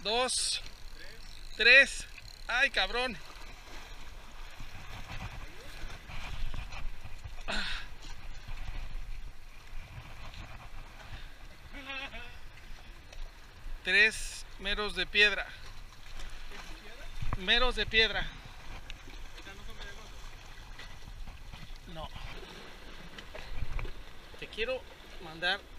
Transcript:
2, 3. Ay, cabrón. Tres meros de piedra. Meros de piedra. No. Te quiero mandar